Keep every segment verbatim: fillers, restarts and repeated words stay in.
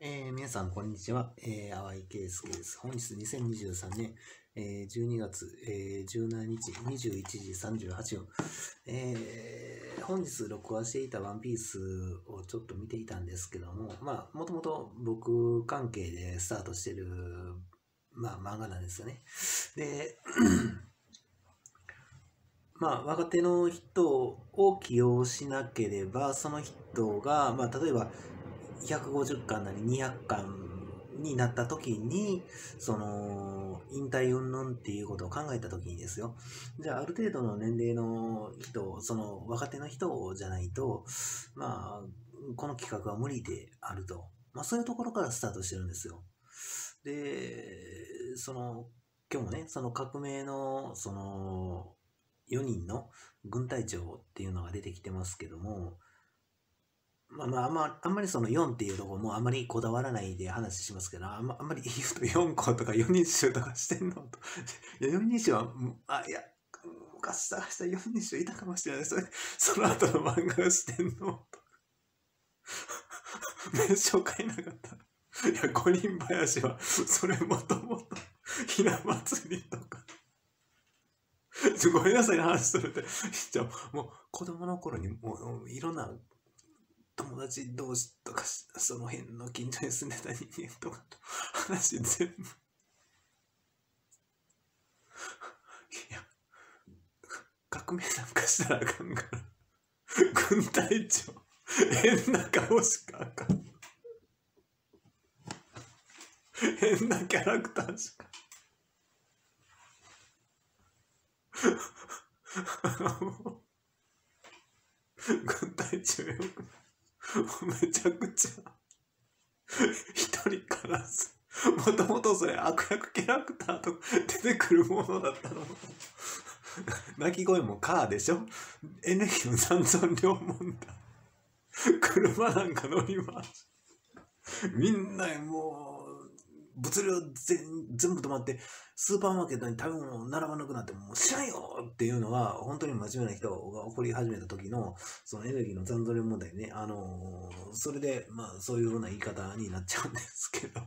えー皆さん、こんにちは。えー、淡井圭介です。本日にせんにじゅうさんねん、えーじゅうにがつ、えーじゅうしちにちにじゅういちじさんじゅうはっぷん。えー本日録画していたワンピースをちょっと見ていたんですけども、まあ、もともと僕関係でスタートしてる、まあ、漫画なんですよね。で、まあ、若手の人を起用しなければ、その人が、まあ、例えば、ひゃくごじゅっかんなりにひゃっかんになった時に、その、引退云々っていうことを考えた時にですよ。じゃあ、ある程度の年齢の人、その若手の人じゃないと、まあ、この企画は無理であると。まあ、そういうところからスタートしてるんですよ。で、その、今日もね、その革命の、その、よにんの軍隊長っていうのが出てきてますけども、まあまあ、あんまあんまりそのよんっていうところもあんまりこだわらないで話しますけど、あんまあんまり言うとよん校とかよにん衆とかしてんのと。いや、よにん衆は、むあ、いや、昔探したよにん衆いたかもしれない。それ、その後の漫画をしてんのと。名称変えなかった。いや、五人林は、それもともと、ひな祭りとか。ちょごめんなさいね、話しとるって。じゃあもう、子供の頃にもう、いろんな友達同士とか、その辺の近所に住んでた人間とかと話全部。いや、革命なんかしたらあかんから。軍隊長、変な顔しかあかん。変なキャラクターしか。軍隊長よく、めちゃくちゃ、一人からず、もともとそれ悪役キャラクターと出てくるものだったの。鳴き声もカーでしょ。エネルギーの残存量問題。車なんか乗ります。みんなもう、物量全全部止まって、スーパーマーケットに食べ物並ばなくなって、もう知らんよっていうのが、本当に真面目な人が起こり始めた時の、そのエネルギーの残存量問題ね。あのーそれで、まあ、そういうふうな言い方になっちゃうんですけど。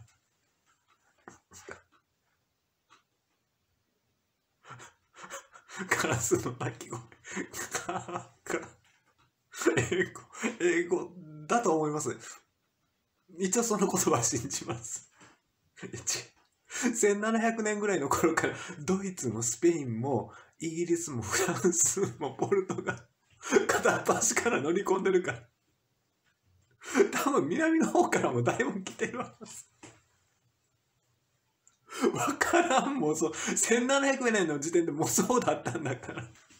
カラスの鳴き声。カーカー英語、英語だと思います。一応その言葉は信じます。せんななひゃくねんぐらいの頃からドイツもスペインもイギリスもフランスもポルトガル片っ端から乗り込んでるから多分南の方からもだいぶ来てるわわからんもうそうせんななひゃくねんの時点でもうそうだったんだから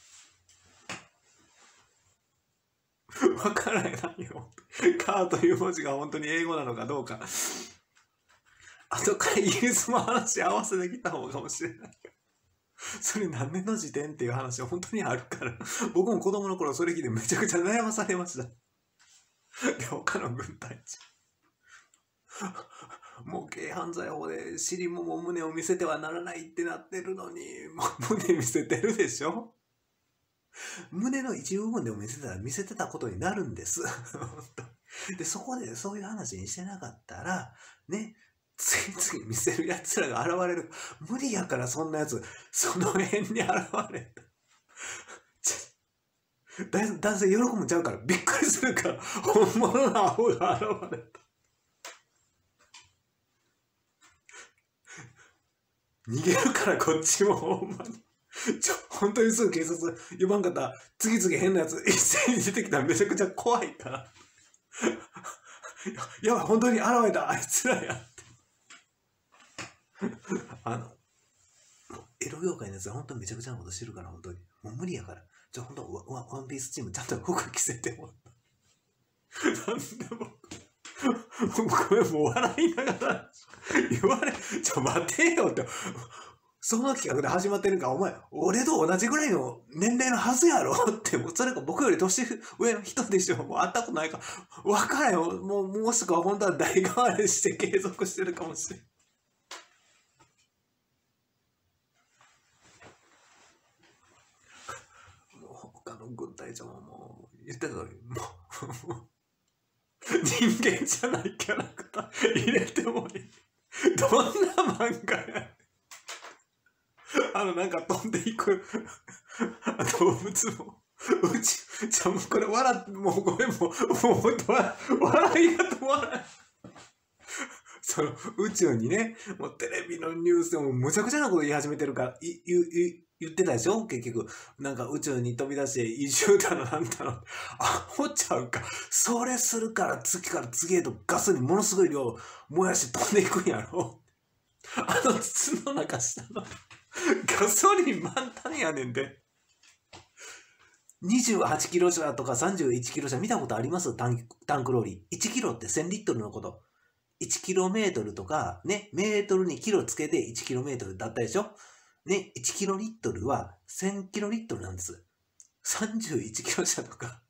わからないよカーという文字が本当に英語なのかどうか後からイギリスも話合わせてきた方かもしれないそれ何年の時点っていう話は本当にあるから僕も子供の頃それ聞いてめちゃくちゃ悩まされましたで他の軍隊地もう軽犯罪法で尻もも胸を見せてはならないってなってるのにもう胸見せてるでしょ胸の一部分でも見せてたら見せてたことになるんですでそこでそういう話にしてなかったらね次々見せる奴らが現れる無理やからそんなやつその辺に現れた男性喜ぶんちゃうからびっくりするから本物のアホが現れた逃げるからこっちもほんまにちょ本当にすぐ警察呼ばんかったら次々変なやつ一斉に出てきたらめちゃくちゃ怖いからやばい本当に現れたあいつらやってあのエロ業界のやつは本当にめちゃくちゃなことしてるから本当にもう無理やからじゃあ本当ワワンピースチームちゃんと服着せてもなんでもこれもう笑いながら言われちょ待てよってその企画で始まってるからお前俺と同じぐらいの年齢のはずやろってもうそれか僕より年上の人でしょもう会ったことないから分からんよもうもしくは本当は代替わりして継続してるかもしれんもう他の軍隊長ももう言ってた通りもう人間じゃないキャラクター入れてもいい。どんな漫画や。あの、なんか飛んでいく動物も。うち、じゃもうこれ笑って、もうこれもう、もう笑笑いが止まらない。その宇宙にね、もうテレビのニュースでもむちゃくちゃなこと言い始めてるから、い言言言ってたでしょ結局。なんか宇宙に飛び出して移住だのなんだの。あ、ほっちゃうか。それするから次から次へとガスにものすごい量燃やして飛んでいくんやろ。あの筒の中下のガソリン満タンやねんで。にじゅうはちキロ車とかさんじゅういちキロ車見たことありますタンタンクローリー。いちキロってせんリットルのこと。いちキロメートルとか、ね、メートルにキロつけていちキロメートルだったでしょね、いちキロリットルはせんキロリットルなんです。さんじゅういちキロ車とか。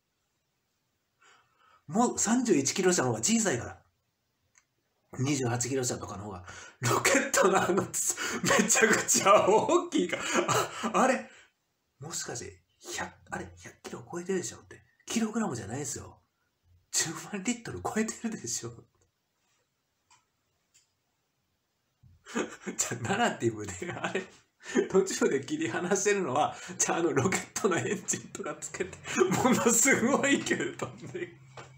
もうさんじゅういちキロ車の方が小さいから。にじゅうはちキロ車とかの方が、ロケットのあの、めちゃくちゃ大きいから。あ、あれもしかして、ひゃく、あれ、ひゃっキロ超えてるでしょって。キログラムじゃないですよ。じゅうまんリットル超えてるでしょ。じゃあ、ナラティブで、あれ、途中で切り離してるのは、じゃあ、あの、ロケットのエンジンとかつけて、ものすごいけど飛んでいく。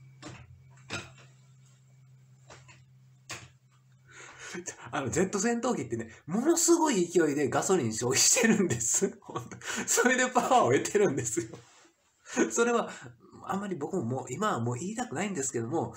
あの、ジェット戦闘機ってね、ものすごい勢いでガソリン消費してるんです。本当それでパワーを得てるんですよ。それは、あんまり僕ももう、今はもう言いたくないんですけども、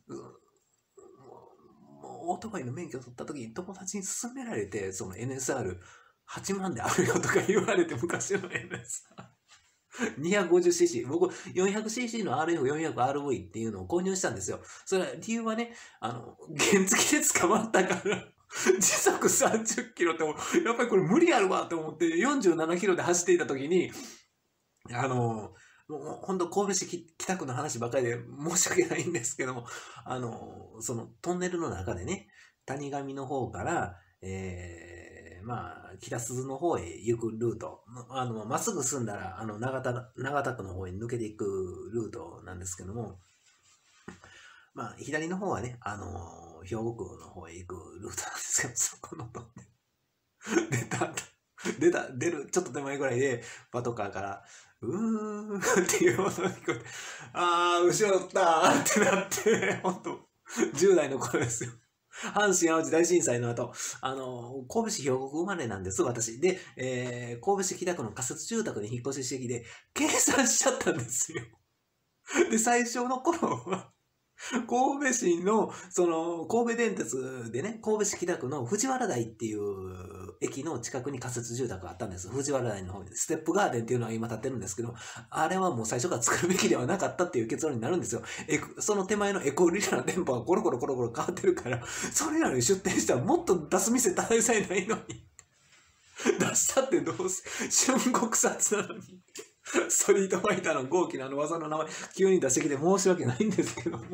オートバイの免許取った時に友達に勧められて、その エヌエスアールはち 万であるよとか言われて、昔の エヌエスアール。にひゃくごじゅうシーシー。僕、よんひゃくシーシー の アールエフよんひゃくアールブイ っていうのを購入したんですよ。それは理由はね、あの、原付で捕まったから、時速さんじゅっキロって、やっぱりこれ無理あるわと思って、よんじゅうななキロで走っていた時に、あの、もう本当神戸市北区の話ばかりで申し訳ないんですけども、あの、そのトンネルの中でね、谷上の方から、えー、まあ、北鈴の方へ行くルート、あの、まっすぐ進んだら、あの、長田、長田区の方へ抜けていくルートなんですけども、まあ、左の方はね、あの、兵庫区の方へ行くルートなんですけど、そこのトンネル、出た、出た、出る、ちょっと手前ぐらいで、パトカーから、うーんっていう音が聞こえて、あー、後ろ乗ったーってなって、ほんと、じゅう代の頃ですよ。阪神淡路大震災の後、あの、神戸市兵庫区生まれなんです、私。で、えー、神戸市北区の仮設住宅に引っ越ししてきて、計算しちゃったんですよ。で、最初の頃は、神戸市の、その、神戸電鉄でね、神戸市北区の藤原台っていう駅の近くに仮設住宅があったんです。藤原台の方に。ステップガーデンっていうのは今建ってるんですけど、あれはもう最初から作るべきではなかったっていう結論になるんですよ。エコその手前のエコーリラの店舗がコロコロコロコロ変わってるから、それなのに出店したらもっと出す店大さえないのに。出したってどうせ、春国殺なのに。ストリートファイターの豪気なあの技の名前、急に出してきて申し訳ないんですけども。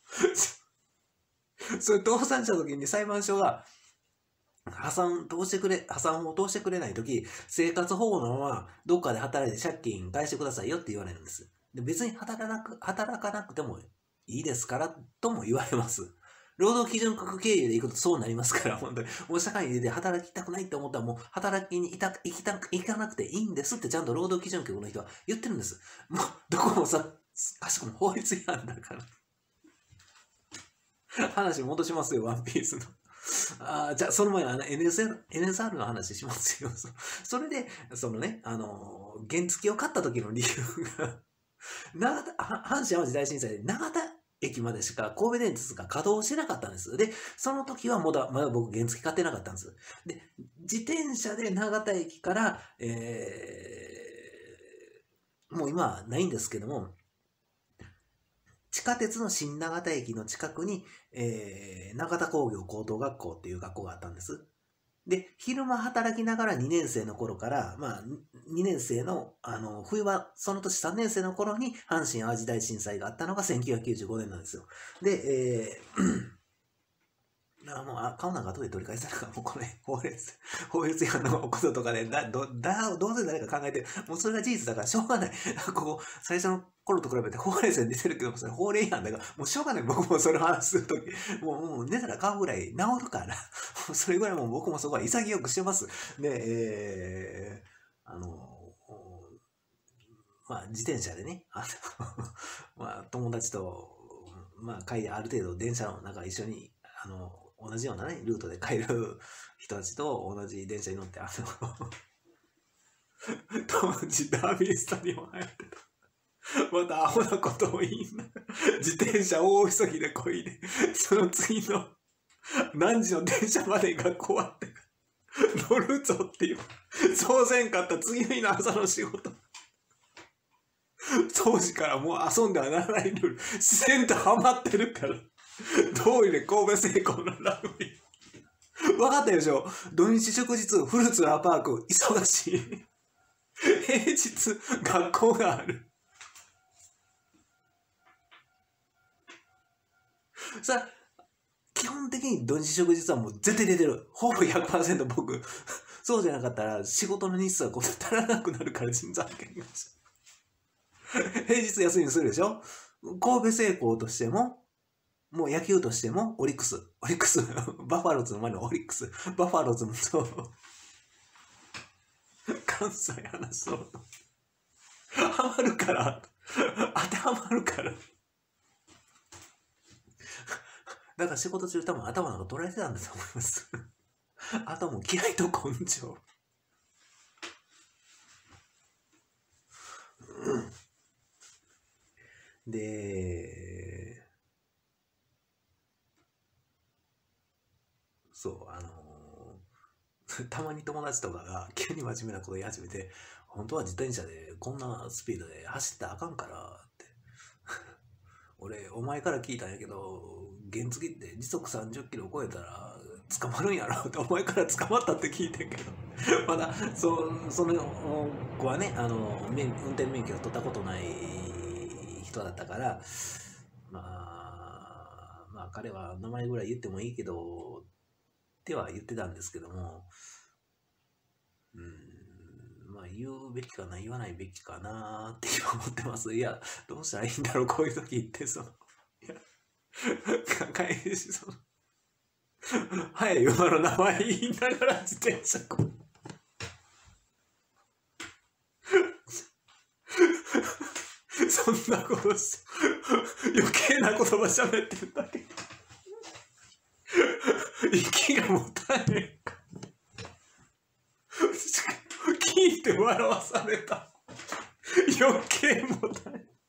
それ倒産した時に裁判所が、破産通してくれ、破産を通してくれない時、生活保護のままどっかで働いて借金返してくださいよって言われるんです。で別に働かなく、働かなくてもいいですからとも言われます。労働基準国経由で行くとそうなりますから、本当に。もう社会に出て働きたくないって思ったらもう働きに行た行きた行かなくていいんですってちゃんと労働基準局の人は言ってるんです。もうどこもさ、かしこも法律違反だから。話戻しますよ、ワンピースの。あじゃあ、その前のあの エヌエスアール、エヌエスアール の話しますよ。それで、そのね、あの、原付を買った時の理由が、長田、阪神淡路大震災で長田駅までしか神戸電鉄が稼働してなかったんです。で、その時はまだ、まだ僕原付買ってなかったんです。で、自転車で長田駅から、えー、もう今はないんですけども、地下鉄の新長田駅の近くに、えー、長田工業高等学校っていう学校があったんです。で、昼間働きながらにねん生の頃から、まあ、にねん生の、あの、冬は、その年さんねん生の頃に阪神淡路大震災があったのがせんきゅうひゃくきゅうじゅうごねんなんですよ。で、えー、 だからもう、あ、顔なんか後で取り返さなかもうこれ、法律、法律違反のこととかで、だ、ど、だ、どうせ誰か考えてる。もうそれが事実だからしょうがない。ここ、最初の頃と比べて法令線出てるけど、それ法令違反だから、もうしょうがない。僕もそれ話するとき、もう、もう寝たら顔ぐらい治るから。それぐらいもう僕もそこは潔くしてます。で、えー、あの、まあ、自転車でね、あの、まあ、友達と、まあ、帰り、ある程度電車の中一緒に、あの、同じようなね、ルートで帰る人たちと同じ電車に乗って、あの、当時ダービースタにも入ってた。またアホなことを言いながら、自転車大急ぎでこいで、その次の何時の電車まで学校あって、乗るぞっていう、そうせんかった次の日の朝の仕事。当時からもう遊んではならないルール、自然とハマってるから。通りで神戸製鋼のラグビー。分かったでしょ？土日祝日、フルーツラーパーク、忙しい。平日、学校がある。さあ、基本的に土日祝日はもう絶対出てる。ほぼ ひゃくパーセント 僕。そうじゃなかったら仕事の日数はこう足らなくなるから人材派遣会社。平日休みにするでしょ？神戸製鋼としても、もう野球としても、オリックス、オリックス、バファローズの前のオリックス、バファローズもそう、関西話そう。ハマるから、当てはまるから。だから仕事中多分頭なんか取られてたんだと思います。あともう嫌いと根性。で、そう、あのー、たまに友達とかが急に真面目なこと言い始めて、本当は自転車でこんなスピードで走ってあかんからって。俺、お前から聞いたんやけど、原付って時速さんじゅっキロ超えたら捕まるんやろってお前から捕まったって聞いてんけど、まだ、そ、その子はね、あの、免運転免許を取ったことない人だったから、まあ、まあ彼は名前ぐらい言ってもいいけど、っては言ってたんですけども、うん、まあ言うべきかな、言わないべきかなって今思ってます。いや、どうしたらいいんだろう、こういう時って、その、いや、返し、その、はい、今の名前言いながら自転車こう。そんなことし、余計な言葉喋ってるだけ。息がもたねえか。聞いて笑わされた。余計もたねえ。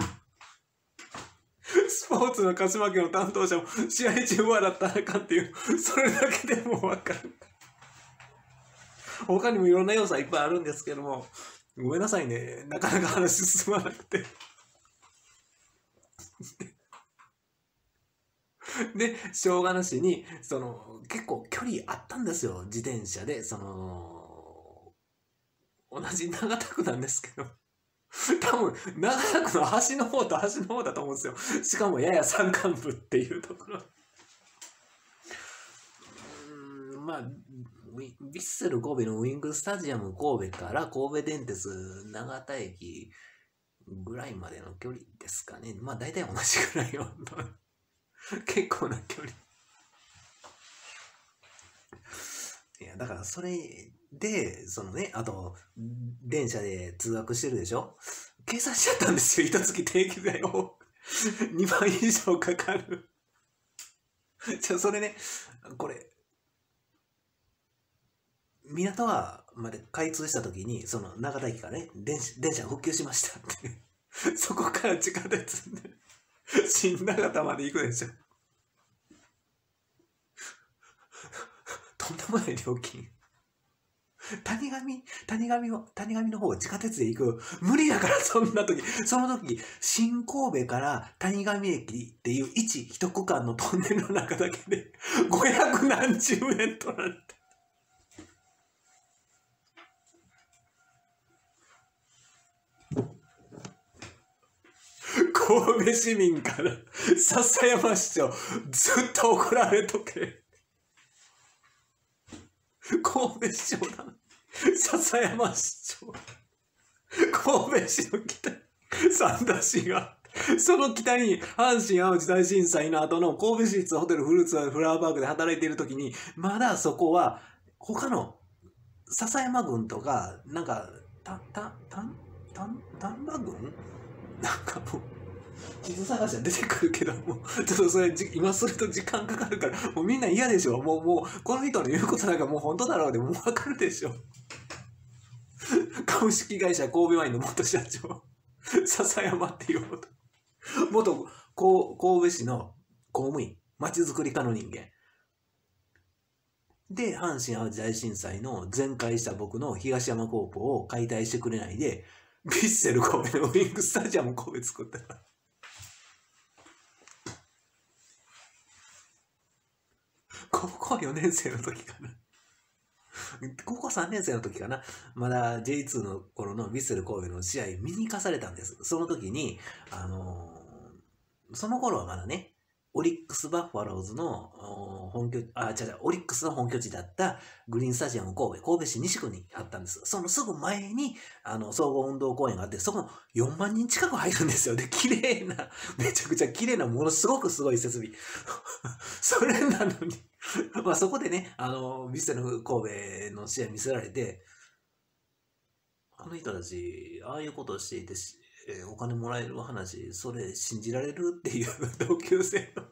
スポーツの勝ち負けの担当者も試合中笑ったらあかんっていう、それだけでも分かる。他にもいろんな要素はいっぱいあるんですけども、ごめんなさいね、なかなか話進まなくて。で、しょうがなしに、その、結構距離あったんですよ、自転車で、その、同じ長田区なんですけど。多分、長田区の端の方と端の方だと思うんですよ。しかもやや山間部っていうところ。うん、まあ、ヴィッセル神戸のウィングスタジアム神戸から神戸電鉄長田駅ぐらいまでの距離ですかね。まあ大体同じぐらいの結構な距離。いや、だからそれで、そのね、あと、電車で通学してるでしょ？計算しちゃったんですよ。一月定期代をにまん以上かかる。じゃあそれね、これ、港はまで開通した時に、その長田駅からね、電車、電車復旧しましたって。そこから地下鉄で、新長田まで行くでしょ。とんでもない料金。谷上、谷上を、谷上の方を地下鉄で行く。無理だから、そんな時。その時、新神戸から谷上駅っていう一一区間のトンネルの中だけで、ごひゃくなんじゅうえん取られて。神戸市民から笹山市長ずっと怒られとけ。 神戸市長だな。笹山市長。神戸市の北に三田市が、その北に阪神・淡路大震災の後の神戸市立ホテルフルーツフラワーパークで働いている時に、まだそこは他の笹山郡とか、なんか、た、た、たん、たん、丹波郡なんかもう、地図探しは出てくるけども、ちょっとそれ今すると時間かかるから、もうみんな嫌でしょ。もう、もう、この人の言うことなんかもう本当だろうでもうわかるでしょ。株式会社神戸ワインの元社長、笹山っていう元、元神戸市の公務員、町づくり課の人間。で、阪神・淡路大震災の全壊した僕の東山高校を解体してくれないで、ヴィッセル神戸のウィングスタジアム神戸作ったから。高校よねん生の時かな。高校さんねん生の時かな。まだ ジェイツー の頃のヴィッセル神戸の試合見に行かされたんです。その時に、あのー、その頃はまだね、オリックス・バファローズの本拠、あ、違う違う、オリックスの本拠地だったグリーンスタジアム神戸、神戸市西区にあったんです。そのすぐ前に、あの、総合運動公園があって、そこよんまんにん近く入るんですよ。で、綺麗な、めちゃくちゃ綺麗な、ものすごくすごい設備。それなのに、まあそこでね、あの、ヴィッセル神戸の試合見せられて、あの人たち、ああいうことをしていて、えー、お金もらえる話、それ信じられるっていう同級生の。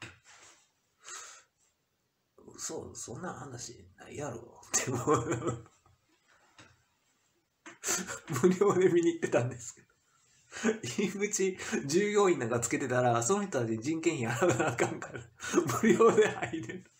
そう、そんな話ないやろ。でも無料で見に行ってたんですけど。入り口、従業員なんかつけてたら、その人たちに人件費払わなあかんから、無料で入れる。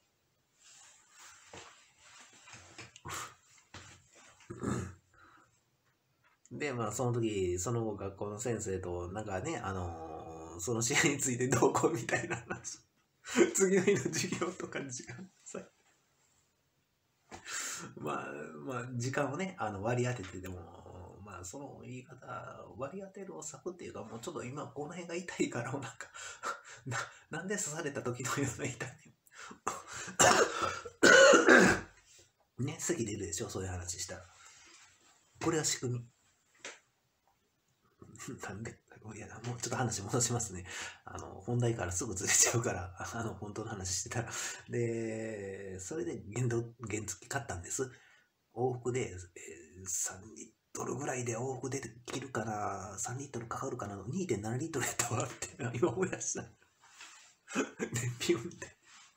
で、まあ、その時、その学校の先生と、なんかね、あのー、その試合についてどうこうみたいな話。次の日の授業とか時間さ。まあ、まあ、時間をね、あの割り当ててでも、まあ、その言い方、割り当てるを咲くっていうか、もうちょっと今、この辺が痛いから、なんかな、なんで刺された時のような痛み。ね、席出るでしょ、そういう話したら。これは仕組み。なんでいや、もうちょっと話戻しますね。あの、本題からすぐずれちゃうから、あの、本当の話してたら。で、それで原動、原付買ったんです。往復で、えー、さんリットルぐらいで往復できるかな、さんリットルかかるかな、にてんななリットルやったわって、今思い出した。燃費運転。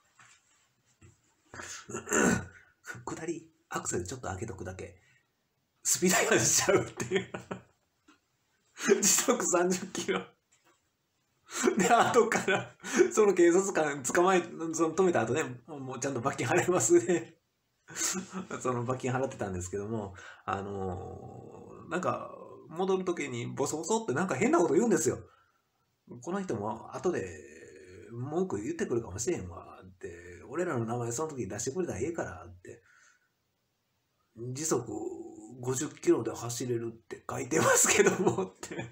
下り、アクセルちょっと開けとくだけ。スピード違反しちゃうっていう。時速さんじゅっキロ。で、後から、その警察官捕まえ、その止めた後ね、もうちゃんと罰金払いますね。その罰金払ってたんですけども、あのー、なんか、戻るときにボソボソってなんか変なこと言うんですよ。この人も後で文句言ってくるかもしれんわって、俺らの名前その時出してくれたらええからって、時速ごじゅっキロで走れるって書いてますけどもって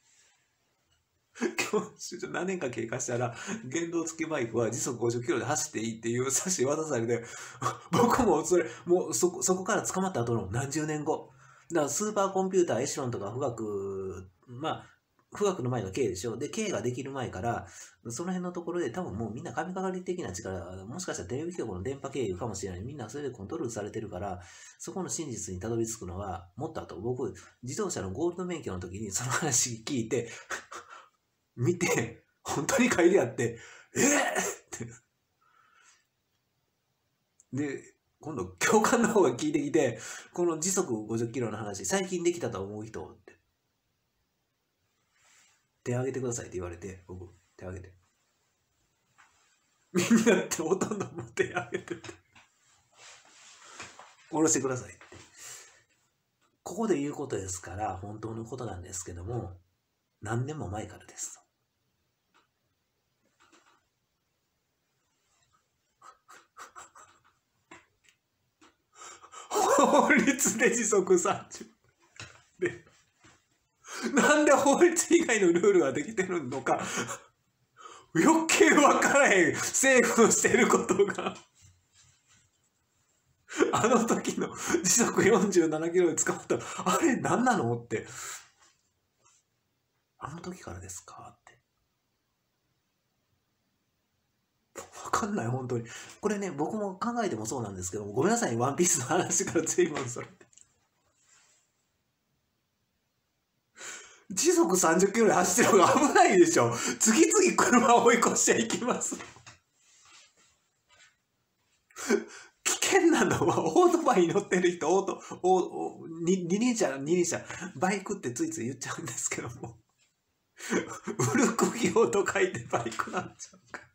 教習所何年か経過したら原動付きバイクは時速ごじゅっキロで走っていいっていう冊子渡されて僕もそれもうそこそこから捕まった後の何十年後だからスーパーコンピューターエシロンとか富岳まあ富岳の前が K でしょ。で、K ができる前から、その辺のところで多分もうみんな神がかり的な力、もしかしたらテレビ局の電波経由かもしれない。みんなそれでコントロールされてるから、そこの真実にたどり着くのは、もっと後、僕、自動車のゴールド免許の時にその話聞いて、見て、本当に書いてあって、えぇ、って。で、今度、教官の方が聞いてきて、この時速ごじゅっキロの話、最近できたと思う人って。手挙げてくださいって言われて、僕、手挙げて。みんなってほとんども手挙げてて。下ろしてくださいって。ここで言うことですから、本当のことなんですけども、何年も前からです。法律で時速さんじゅうで。なんで法律以外のルールができてるのか余計分からへん政府のしてることがあの時の時速よんじゅうななキロで捕まったら、あれ何なのって。あの時からですかって。わかんない、本当に。これね、僕も考えてもそうなんですけども、ごめんなさい、ワンピースの話から随分それて。時速さんじゅっキロで走ってる方が危ないでしょ。次々車を追い越していきます。危険なのはオートバイに乗ってる人、オート、オー二二輪車、二輪車、バイクってついつい言っちゃうんですけども、ウルクギオと書いてバイクなんちゃうか。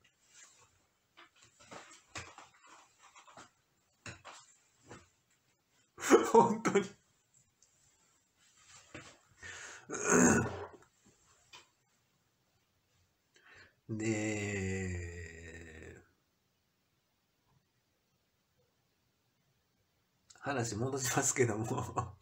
本当に。で、話戻しますけども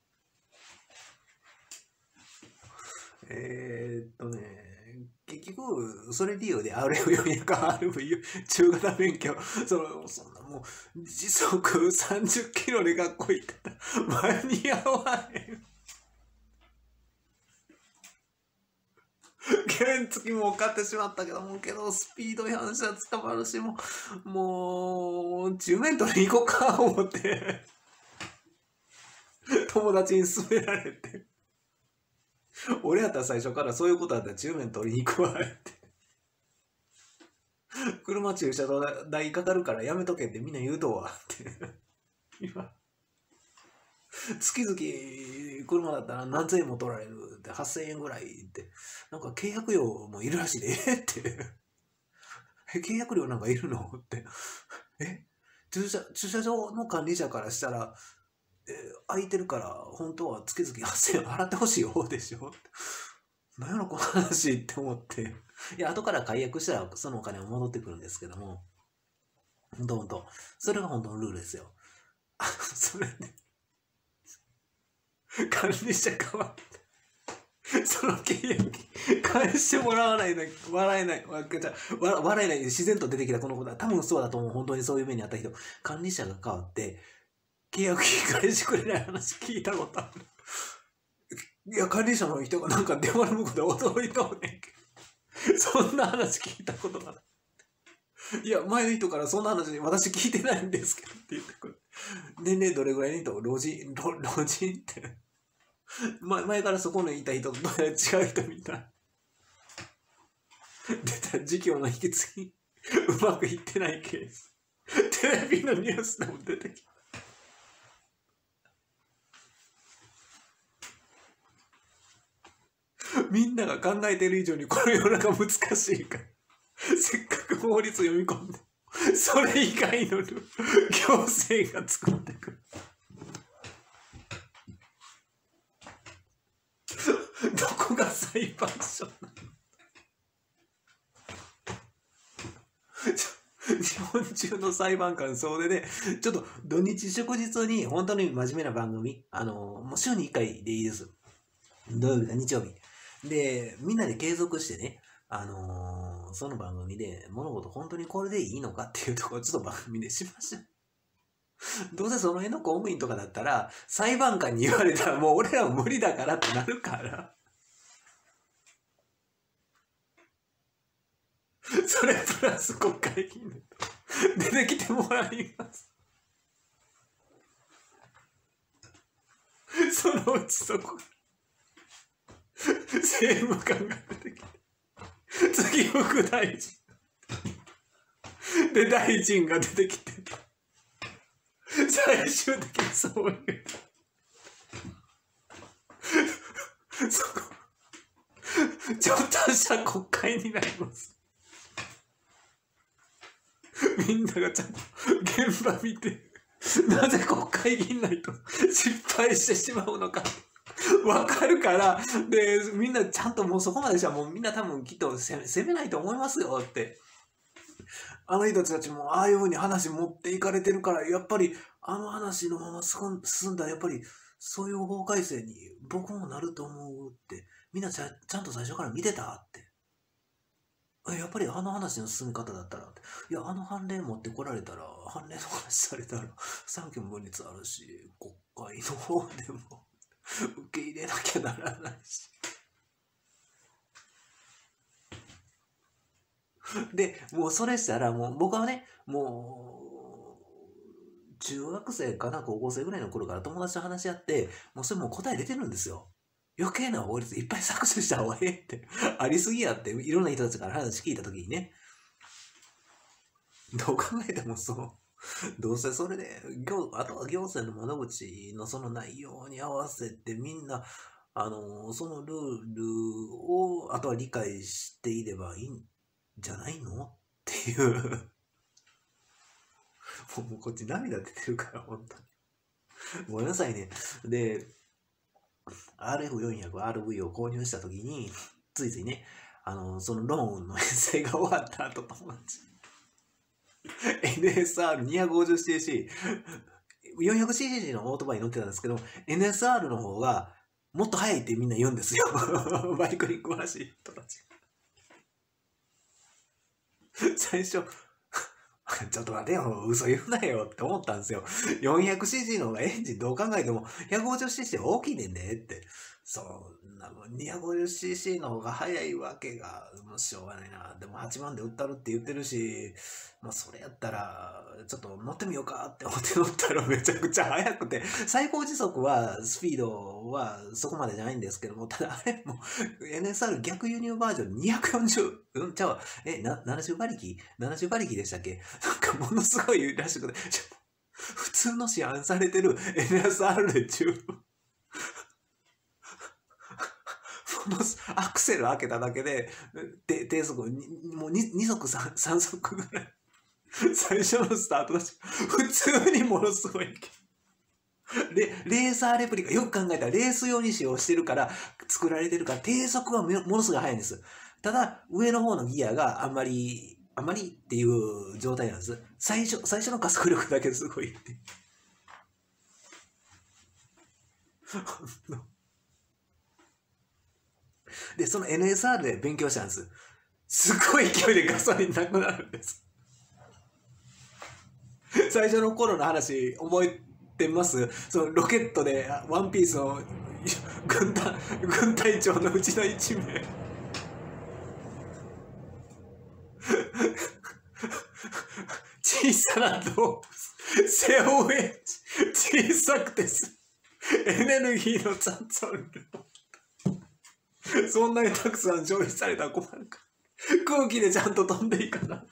えーっとね、結局、それ理由で アールエフよんひゃくアールブイ 中型免許、その、そんなもう、時速さんじゅっキロで学校行ってたら間に合わへん。原付も買ってしまったけども、けどスピード違反したら捕まるし、もう、もう、じゅうメートル行こうか、思って、友達に勧められて。俺やったら最初からそういうことだったらじゅうメン取りに行くわって。車駐車場代かかるからやめとけってみんな言うとわって。今、月々車だったら何千円も取られるって、はっせんえんぐらいって。なんか契約料もいるらしいで、えって。え、契約料なんかいるのって。え駐車、駐車場の管理者からしたら、え空いてるから本当は月々はっせんえん払ってほしいよでしょ。何やろこの話って思って。いや、後から解約したらそのお金は戻ってくるんですけども、ほんとほんと。それが本当のルールですよ。あの、それで、管理者変わって、その契約返してもらわないの、笑えない、わけじゃ、わ笑えない、自然と出てきたこのことは、多分そうだと思う。本当にそういう目にあった人。管理者が変わって、契約費返してくれない話聞いたことある。いや、管理者の人がなんか電話の向こうで驚いたもんねんけど。そんな話聞いたことがない。いや、前の人からそんな話私聞いてないんですけどって言ってくる。年齢どれぐらいにと、老人、老老人って。前前からそこのいた人と違う人みたい。出た事業の引き継ぎ、うまくいってないケース。テレビのニュースでも出てきた。みんなが考えてる以上にこの世の中難しいから。せっかく法律読み込んで、それ以外のルール、行政が作ってくる。どこが裁判所なの？日本中の裁判官総出で、ちょっと土日祝日に本当に真面目な番組、あの、もう週にいっかいでいいです。土曜日か日曜日。で、みんなで継続してね、あのーその番組で物事本当にこれでいいのかっていうところをちょっと番組でしました。どうせその辺の公務員とかだったら、裁判官に言われたらもう俺らも無理だからってなるから。それプラス国会議員出てきてもらいます。そのうちそこ政務官が出てきて、次副大臣で大臣が出てきて、最終的にそういうそこちょっとした国会になります。みんながちゃんと現場見て、なぜ国会議員ないと失敗してしまうのかわかるから、で、みんなちゃんともうそこまでじゃもうみんな多分きっと責めないと思いますよって。あの人たちもああいう風に話持っていかれてるから、やっぱりあの話のまま進んだらやっぱりそういう法改正に僕もなると思うって、みんなちゃちゃんと最初から見てたって。 えやっぱりあの話の進め方だったら、いや、あの判例持ってこられたら、判例の話されたら、三権分立あるし、国会の方でも受け入れなきゃならないし。で、もうそれしたら、もう僕はね、もう、中学生かな、高校生ぐらいの頃から友達と話し合って、もうそれもう答え出てるんですよ。余計な法律いっぱい削除した方がええって、ありすぎやって、いろんな人たちから話聞いたときにね、どう考えてもそう。どうせそれで、行あとは行政の窓口のその内容に合わせてみんな、あの、そのルールを、あとは理解していればいいんじゃないのっていう。もうこっち涙出てるから、本当に。ごめんなさいね。で、アールエフよんひゃくアールブイ を購入したときに、ついついね、あの、そのローンの返済が終わった後、友達。エヌエスアールにひゃくごじゅうシーシー、よんひゃくシーシー のオートバイに乗ってたんですけど、エヌエスアール の方がもっと速いってみんな言うんですよ。バイクに詳しい人たち。最初、ちょっと待てよ、嘘言うなよって思ったんですよ。よんひゃくシーシー の方がエンジンどう考えても ひゃくごじゅうシーシー は大きいねんでって。そんなもん にひゃくごじゅうシーシー の方が速いわけが、もうしょうがないな。でもはちまんで売ったるって言ってるし、まあそれやったら、ちょっと乗ってみようかって思って乗ったらめちゃくちゃ速くて、最高時速は、スピードはそこまでじゃないんですけども、ただあれも エヌエスアール 逆輸入バージョンにひゃくよんじゅう、うん、ちゃうわ、え、な、ななじゅう馬力 ?ななじゅう 馬力でしたっけ？なんかものすごいらしくて、普通の市販されてる エヌエスアール で十分。このアクセル開けただけで、で低速、もう 2, 2速 3, 3速ぐらい。最初のスタートだし、普通にものすごい。レレーサーレプリカ、よく考えたらレース用に使用してるから、作られてるから、低速はものすごい速いんです。ただ、上の方のギアがあんまり、あんまりっていう状態なんです。最初、最初の加速力だけすごいって。で、その エヌエスアール で勉強したんです。すごい勢いでガソリンなくなるんです。最初の頃の話覚えてます？そのロケットでワンピースの軍隊軍隊長のうちのいち名小さな動物背負え小さくてすエネルギーの残存量そんなにたくさん消費されたら困るか空気でちゃんと飛んでいいかな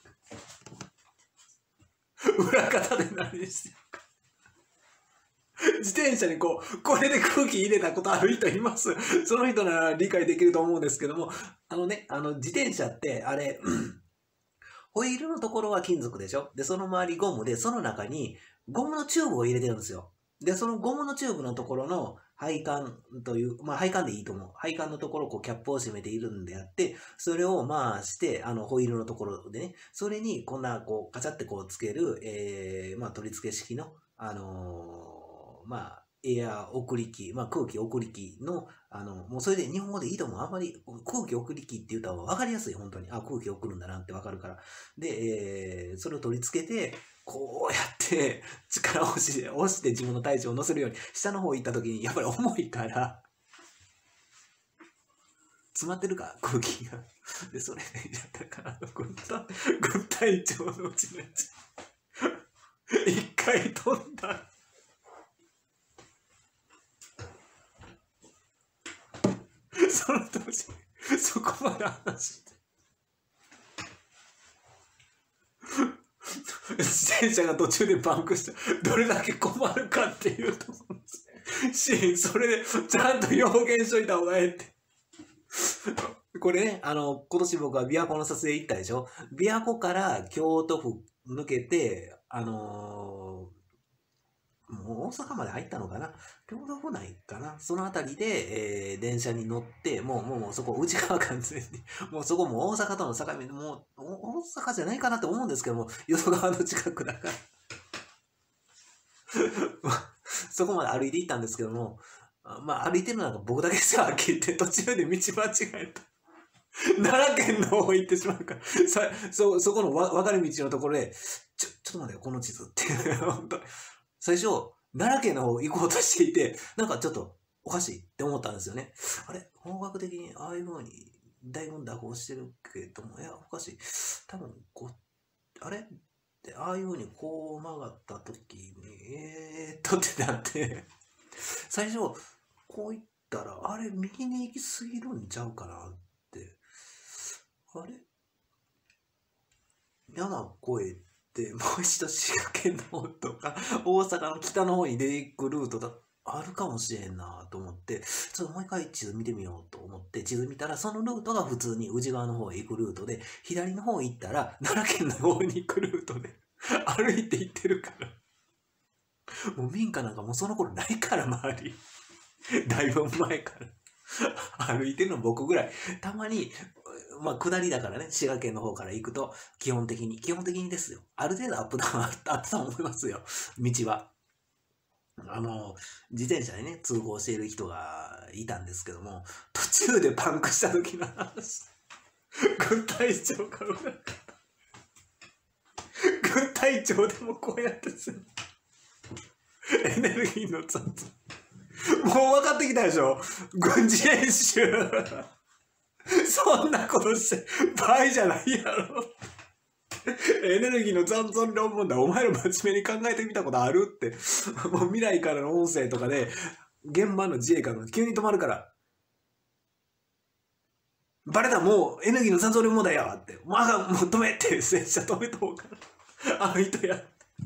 裏方で何してるか自転車にこうこれで空気入れたことある人います？その人なら理解できると思うんですけども、あのね、あの自転車ってあれホイールのところは金属でしょ。でその周りゴムで、その中にゴムのチューブを入れてるんですよ。でそのゴムのチューブのところの配管という、まあ配管でいいと思う。配管のところをこうキャップを閉めているんであって、それを回して、あのホイールのところでね、それにこんなこうカチャってこうつける、えー、まあ取り付け式の、あのーまあ、エア送り機、まあ、空気送り機の、あの、もうそれで日本語でいいと思う。あんまり空気送り機って言った方が分かりやすい、本当に。あ、空気送るんだなって分かるから。で、えー、それを取り付けて、こうやって力を押して、押して自分の体重を乗せるように、下の方行った時に、やっぱり重いから、詰まってるか、空気が。で、それで、だから、軍隊、軍隊長のうちのやつ、一回飛んだ。その当時そこまで話して自転車が途中でパンクしたどれだけ困るかっていうと思うんですし、それでちゃんと表現しといた方がええってこれね、あの今年僕は琵琶湖の撮影行ったでしょ。琵琶湖から京都府抜けて、あのーもう大阪まで入ったのかな、京都府内かな、そのあたりで、えー、電車に乗って、もう、もう、もうそこ、内側完全に、もうそこも大阪との境目で、もう、大阪じゃないかなって思うんですけども、淀川の近くだからそこまで歩いて行ったんですけども、まあ歩いてるのなんか僕だけですよ、はっきり言って、途中で道間違えた。 奈良県の方行ってしまうから、さ、そ、そこのわ分かれ道のところで、ちょ、ちょっと待ってよ、この地図って。本当最初、奈良県の方行こうとしていて、なんかちょっとおかしいって思ったんですよね。あれ方角的にああいう風に大分蛇行してるけども、いや、おかしい。多分、こあれってああいう風にこう曲がった時に、えーっとってなって、最初、こう行ったら、あれ右に行き過ぎるんちゃうかなって、あれ山越えて、もう一度滋賀県の方とか、大阪の北の方に出ていくルートだ、あるかもしれんなと思って、ちょっともう一回地図見てみようと思って、地図見たら、そのルートが普通に宇治川の方へ行くルートで、左の方行ったら、奈良県の方に行くルートで、歩いて行ってるから。もう民家なんかもうその頃ないから、周り。だいぶ前から。歩いてるの僕ぐらい。たまに、まあ、下りだからね、滋賀県の方から行くと、基本的に、基本的にですよ。ある程度アップダウンあったと思いますよ。道は。あの、自転車でね、通行している人がいたんですけども、途中でパンクした時の話。軍隊長からなかった。軍隊長でもこうやってする。エネルギーの雑。もう分かってきたでしょ、軍事演習。そんなことして場合じゃないやろ。エネルギーの残存論問題、お前ら真面目に考えてみたことあるって。もう未来からの音声とかで、現場の自衛官が急に止まるから。バレた、もうエネルギーの残存論問題やって。まあ、もう止めって、戦車止めとうから。あの人や。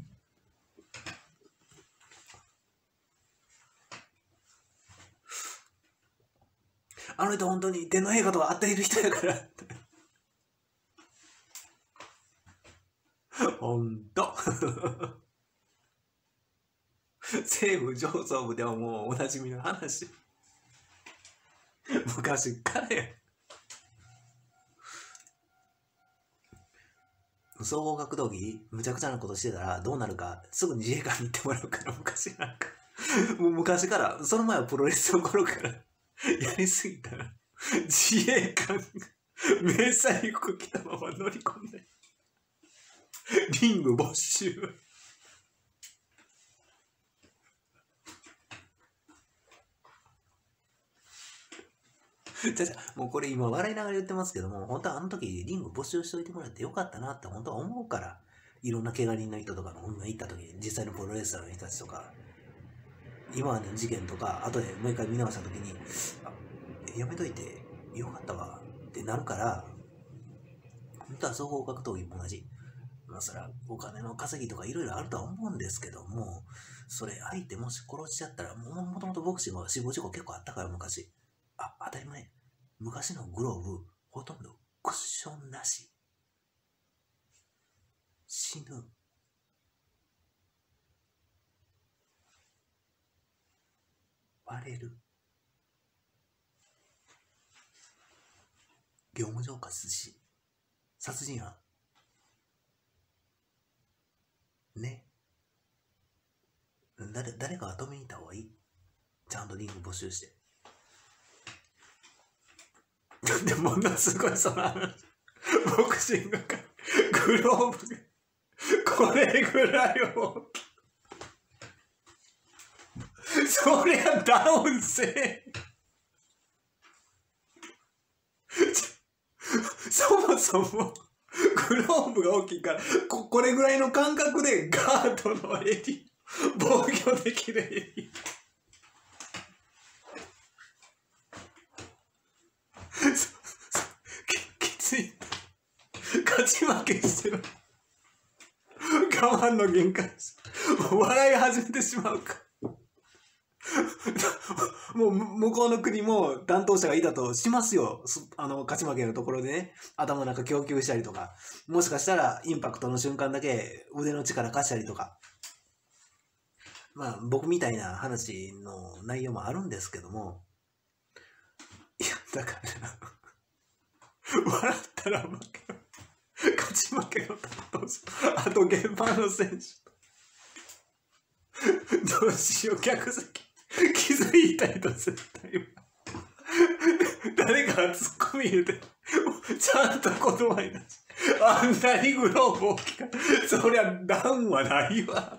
あの人本当に天皇陛下と会っている人やからって。ほんと。政府上層部ではもうおなじみの話。昔からや。総合格闘技むちゃくちゃなことしてたらどうなるかすぐに自衛官に行ってもらうから、昔なんか。もう昔から、その前はプロレスの頃からやりすぎたら、自衛官が迷彩服着たまま乗り込んで、リング没収。じゃじゃもうこれ今笑いながら言ってますけども、本当はあの時リング募集しといてもらってよかったなって本当は思うから、いろんな怪我人の人とかの女行った時に、実際のプロレスラーの人たちとか、今までの事件とか、後でもう一回見直した時に、あ、やめといてよかったわってなるから、本当は総合格闘技も同じ。まあそれはお金の稼ぎとかいろいろあるとは思うんですけども、それ相手もし殺しちゃったら、もともとボクシングは死亡事故結構あったから昔。あ、当たり前。昔のグローブ、ほとんどクッションなし。死ぬ。割れる。業務上過失死。殺人犯。ね。誰、誰かが止めに行った方がいい。ちゃんとリング募集して。でものすごいその話、ボクシングかグローブこれぐらいをそりゃダウンせそもそもグローブが大きいから こ, これぐらいの感覚でガードのエリ防御できるエリきつい。勝ち負けしてる。我慢の限界。笑い始めてしまうか。もう向こうの国も担当者がいたとしますよ。あの勝ち負けのところでね、頭の中供給したりとか、もしかしたらインパクトの瞬間だけ腕の力貸したりとか。まあ僕みたいな話の内容もあるんですけども、いやだから笑ったら負ける。勝ち負けの担当者、あと現場の選手どうしよう、客席気づいた人絶対誰かがツッコミ入れてちゃんと言葉に出して。あんなにグローブ大きかった。そりゃダウンはないわ。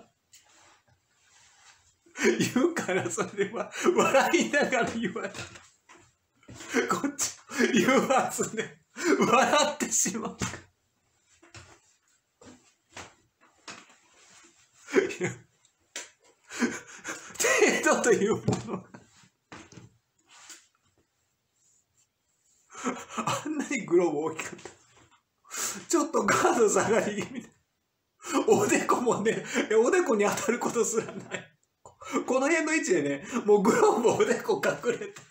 言うからそれは笑いながら言われた。こっち言わずね、笑ってしまう。いや、程度というものがあんなにグローブ大きかった。ちょっとガード下がり気味で、おでこもね、おでこに当たることすらない。この辺の位置でね、もうグローブおでこ隠れてる。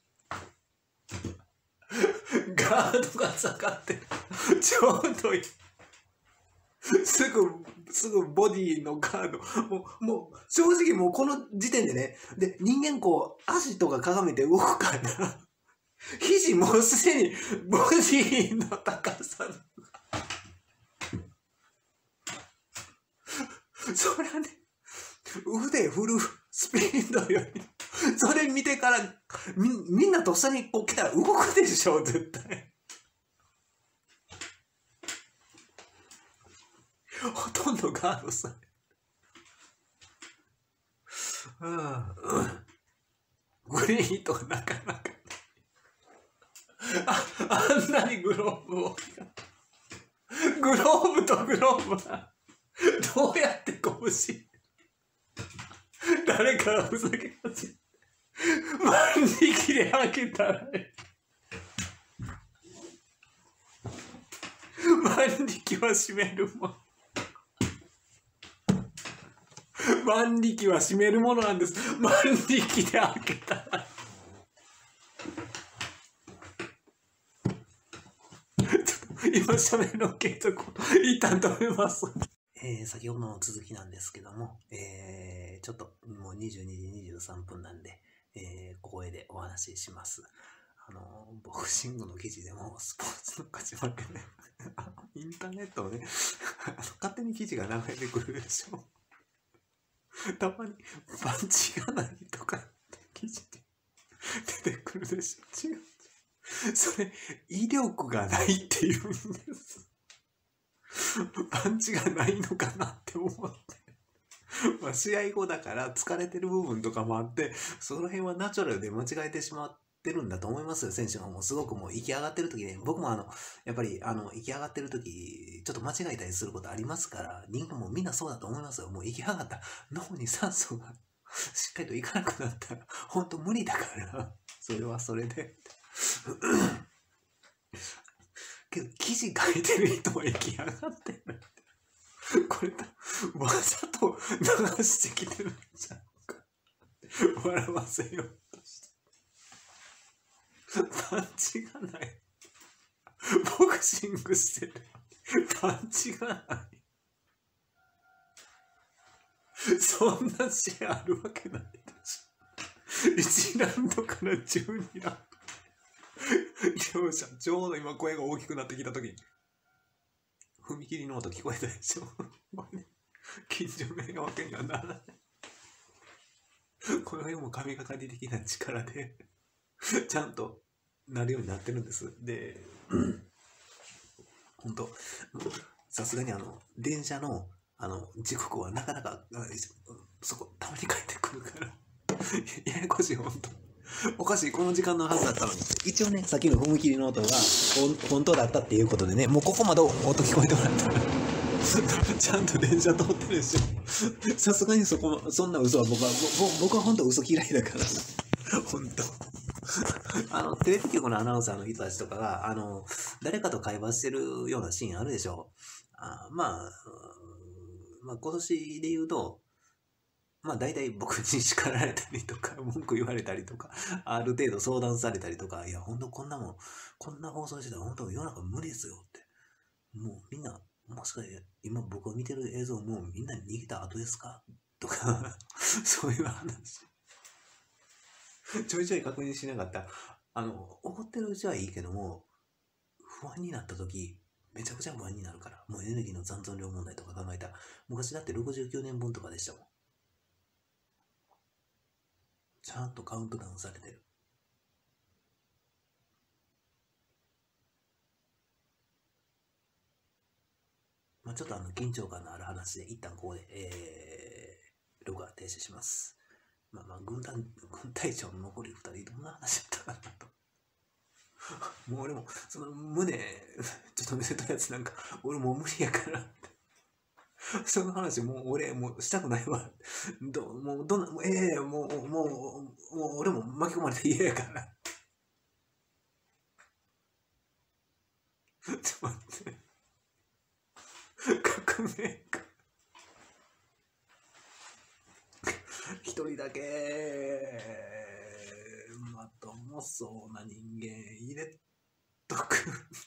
ガードが下がってる。ちょうどいい。すぐ、すぐボディのガード。もう、もう、正直もうこの時点でね、で、人間こう、足とかかがめて動くから、肘もうすでにボディの高さの。そりゃね、腕振るスピードより、それ見てからみ、みんなとっさにこう来たら動くでしょ、絶対。ほとんどガードされる。うん。グリーンとかなかなか。あ、あんなにグローブを。グローブとグローブは、どうやって拳誰かがふざけ始めて、万力で開けたらえ万力は閉めるもん。万力は閉めるものなんです。万力で開けたら。今喋るの継続一旦止めます。えー、先ほどの続きなんですけども、えー、ちょっともうにじゅうにじにじゅうさんぷんなんで、えー、小声でお話しします。あの、ボクシングの記事でもスポーツの勝ち負けね、インターネットをね、勝手に記事が流れてくるでしょ。たまにパンチがないとか記事で出てくるでしょ。違う。それ、威力がないって言うんです。パンチがないのかなって思って。まあ試合後だから疲れてる部分とかもあって、その辺はナチュラルで間違えてしまってるんだと思いますよ。選手がもうすごくもう息上がってる時ね、僕もあの、やっぱりあの、息上がってる時、ちょっと間違えたりすることありますから、人間もみんなそうだと思いますよ。もう息上がった脳に酸素がしっかりといかなくなったら、本当無理だから、それはそれで。けど記事書いてる人は息上がってる。これわざと流してきてるんじゃんか。笑わせようとして。パンチがない。ボクシングしてる。パンチがない。そんな試合あるわけないでしょ。いちラウンドからじゅうにラウンド。両者、ちょうど今声が大きくなってきたときに、踏切の音聞こえたでしょ。近所迷惑にはならない。この辺も神がかり的な力で、ちゃんとなるようになってるんです。で、本当さすがにあの、電車の、あの、時刻はなかなか、そこ、たまに帰ってくるから、ややこしい、本当おかしい、この時間のはずだったのに。一応ね、さっきの踏切の音が本当だったっていうことでね、もうここまで音聞こえてもらったら、ちゃんと電車通ってるでしょ。さすがにそこ、そんな嘘は僕は、僕は本当嘘嫌いだから。本当。あの、テレビ局のアナウンサーの人たちとかが、あの、誰かと会話してるようなシーンあるでしょ。あまあ、まあ今年で言うと、まあ大体僕に叱られたりとか、文句言われたりとか、ある程度相談されたりとか、いや、ほんとこんなもん、こんな放送してたら本当世の中無理ですよって。もうみんな、もしかして今僕が見てる映像もうみんなに逃げた後ですかとか、そういう話。ちょいちょい確認しなかった。あの、怒ってるうちはいいけども、不安になった時、めちゃくちゃ不安になるから。もうエネルギーの残存量問題とか考えたら、昔だってろくじゅうきゅうねんぶんとかでしたもん。ちゃんとカウントダウンされてる。 まあ、ちょっとあの緊張感のある話で、一旦ここで、えー、録画停止します。まあまあ、軍団、軍隊長の残りふたり、どんな話だったかなと。もう俺も、その胸、ちょっと見せたやつなんか、俺もう無理やからって。その話もう俺もうしたくないわ。どもうどんな、もうええもう、もう、もう俺も巻き込まれて嫌やから。ちょっと待って。革命家。一人だけ、まともそうな人間入れとく。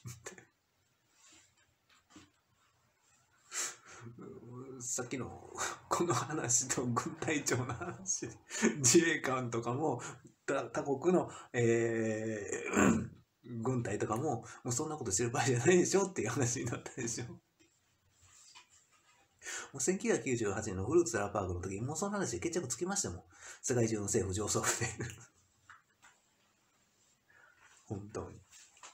さっきのこの話と軍隊長の話、自衛官とかも他国の、えー、軍隊とかももうそんなことしてる場合じゃないでしょっていう話になったでしょ。もうせんきゅうひゃくきゅうじゅうはちねんのフルーツラパークの時にもうその話で決着つきましたもん。世界中の政府上層部で本当に。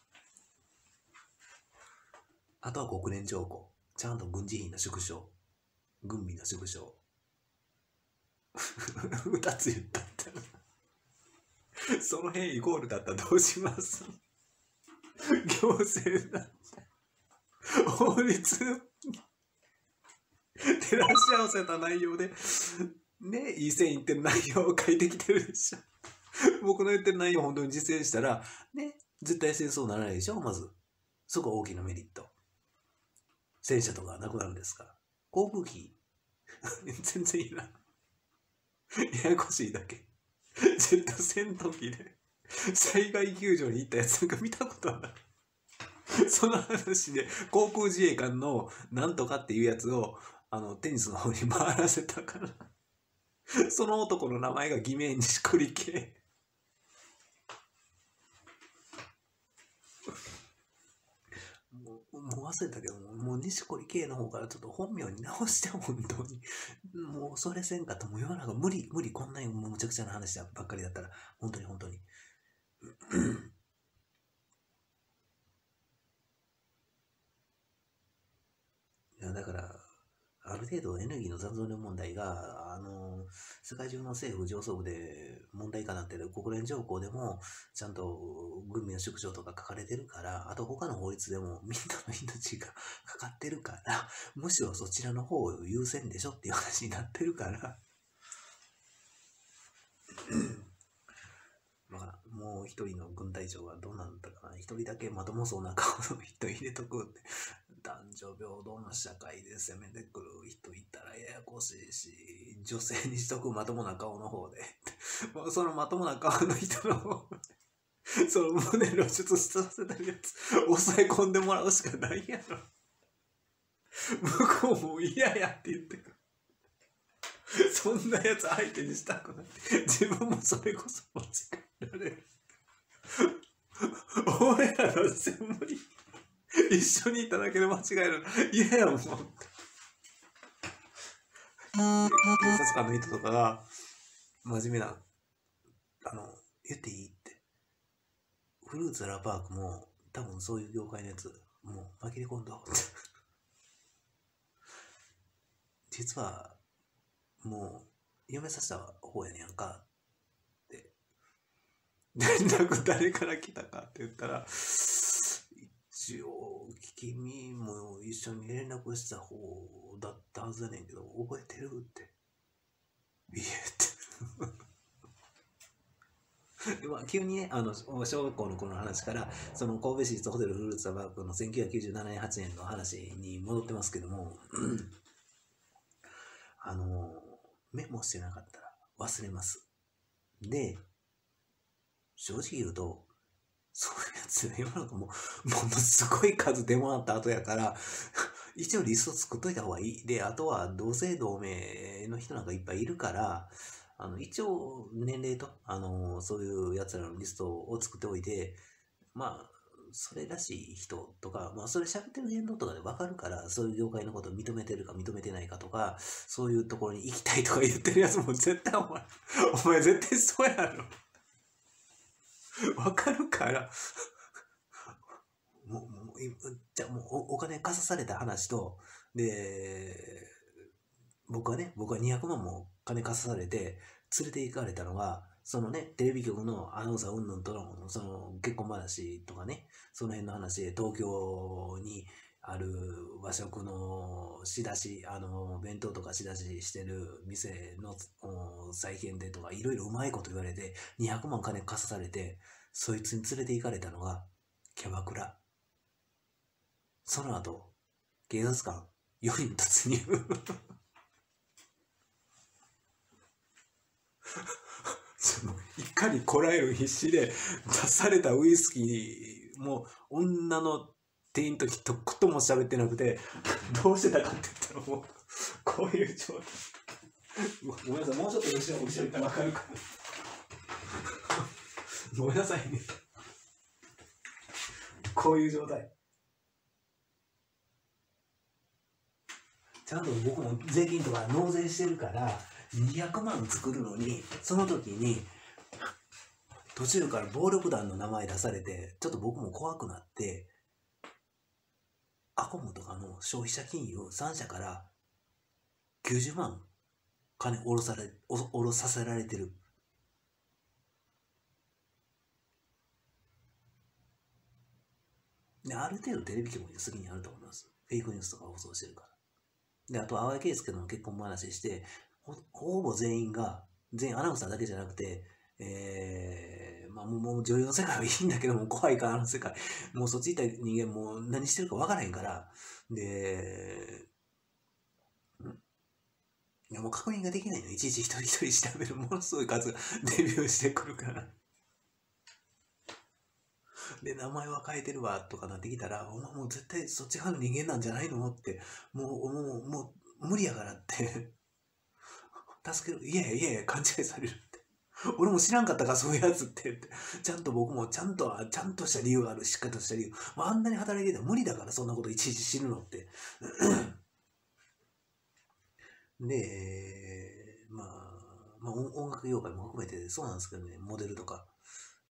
あとは国連条項、ちゃんと軍事費の縮小、軍備の縮小。ふたつ言ったってその辺イコールだったらどうします？行政だ法律照らし合わせた内容でね、いい線いってる内容を書いてきてるでしょ。僕の言ってる内容を本当に実践したらね、絶対戦争にならないでしょ。まずそこは大きなメリット。戦車とかなくなるんですから。航空機全然いらん。ややこしいだけ。ジェット戦闘機で災害救助に行ったやつなんか見たことない。その話で航空自衛官のなんとかっていうやつをあのテニスの方に回らせたからその男の名前が偽名錦織圭。もう、もう忘れたけども、もう錦織圭の方からちょっと本名に直して本当に。もうそれせんかったもう世の中無理無理、こんなにもうむちゃくちゃな話ばっかりだったら本当に本当に。いやだからある程度エネルギーの残存量問題があの世界中の政府上層部で問題化なってる国連条項でもちゃんと軍備の縮小とか書かれてるから、あと他の法律でもみんなの命がかかってるから、むしろそちらの方を優先でしょっていう話になってるからまあ、もう一人の軍隊長がどうなんだかな、一人だけまともそうな顔の人入れとくって。男女平等の社会で攻めてくる人いたらややこしいし、女性にしとくまともな顔の方でそのまともな顔の人の方でその胸露出させたやつ抑え込んでもらうしかないやろ。向こうも嫌やって言ってくる。そんなやつ相手にしたくない。自分もそれこそ間違えられる。俺らの全部に一緒にいただけで間違える。嫌やもん。警察官の人とかが真面目な、あの、言っていいって。フルーツラパークも多分そういう業界のやつ、もう紛れ込んだ。実は、もう、嫁させた方やねやんかって。連絡誰から来たかって言ったら、一応、君も一緒に連絡した方だったはずやねんけど、覚えてるって。いえって。まあ、急にね、あの、小学校の頃の話から、その神戸市立ホテルフルーツラパークのせんきゅうひゃくきゅうじゅうななねん、はちねんの話に戻ってますけども、あの、メモしてなかったら忘れます。で、正直言うと、そういうやつ、世の中も、ものすごい数出回った後やから、一応リスト作っといた方がいい。で、あとは同姓同名の人なんかいっぱいいるから、あの、一応年齢と、あの、そういうやつらのリストを作っておいて、まあ、それらしい人とか、まあ、それ喋ってる言動とかで分かるから、そういう業界のことを認めてるか認めてないかとか、そういうところに行きたいとか言ってるやつも絶対お前、お前絶対そうやろ。分かるからもう、もう、じゃあもうお、お金貸さされた話と、 で、僕はね、僕はにひゃくまんも金貸さされて、連れて行かれたのが、そのね、テレビ局のアナウンサー云々との、その結婚話とかね、その辺の話で、東京にある和食の仕出し、あの、弁当とか仕出ししてる店のお再建でとか、いろいろうまいこと言われて、にひゃくまん金貸さされて、そいつに連れて行かれたのが、キャバクラ。その後、警察官よにん突入。そのいかにこらえる必死で出されたウイスキーも女の店員と一言も喋ってなくて、どうしてたかって言ったらもうこういう状態。ごめんなさい、もうちょっと後ろ後ろ行ったら分かるかな。ごめんなさいね。こういう状態。ちゃんと僕も税金とか納税してるからにひゃくまん作るのに、その時に途中から暴力団の名前出されて、ちょっと僕も怖くなって、アコムとかの消費者金融さん社からきゅうじゅうまん金下ろされ、下ろさせられてる。で、ある程度テレビ局に責任あると思います。フェイクニュースとか放送してるから。で、あと、淡井圭介の結婚話して、ほ、ほぼ全員が、全員アナウンサーだけじゃなくて、えー、まあもう、もう女優の世界はいいんだけども、怖いから、あの世界。もうそっち行った人間もう何してるか分からへんから、で、んいやもう確認ができないの。いちいち一人一人調べるものすごい数がデビューしてくるから。で、名前は変えてるわ、とかなってきたら、お前もう絶対そっち側の人間なんじゃないのって、もう、もう、もう、無理やからって助ける。いやいやいやいや、勘違いされるって。俺も知らんかったか、そういうやつってって。ちゃんと僕もちゃんと、ちゃんとした理由がある、しっかりとした理由。まあ、あんなに働いてたら無理だから、そんなこといちいち知るのって。で、まあ、まあ、音楽業界も含めてそうなんですけどね、モデルとか。